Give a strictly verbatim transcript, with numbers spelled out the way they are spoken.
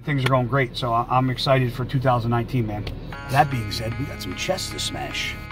things are going great. So I'm excited for two thousand nineteen, man. That being said, we got some chests to smash.